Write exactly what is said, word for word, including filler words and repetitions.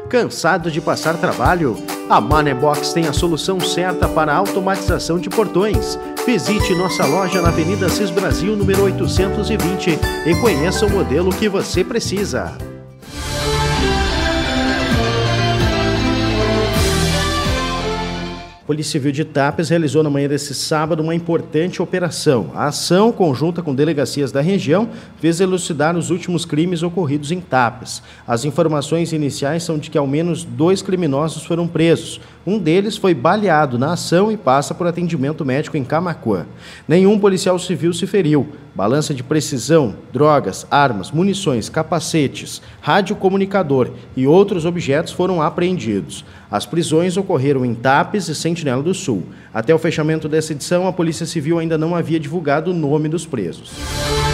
Cansado de passar trabalho? A Manebox tem a solução certa para a automatização de portões. Visite nossa loja na Avenida Assis Brasil, número oitocentos e vinte, e conheça o modelo que você precisa. A Polícia Civil de Tapes realizou na manhã desse sábado uma importante operação. A ação, conjunta com delegacias da região, visa elucidar os últimos crimes ocorridos em Tapes. As informações iniciais são de que ao menos dois criminosos foram presos. Um deles foi baleado na ação e passa por atendimento médico em Camaquã. Nenhum policial civil se feriu. Balança de precisão, drogas, armas, munições, capacetes, radiocomunicador e outros objetos foram apreendidos. As prisões ocorreram em Tapes e Sentinela do Sul. Até o fechamento dessa edição, a Polícia Civil ainda não havia divulgado o nome dos presos.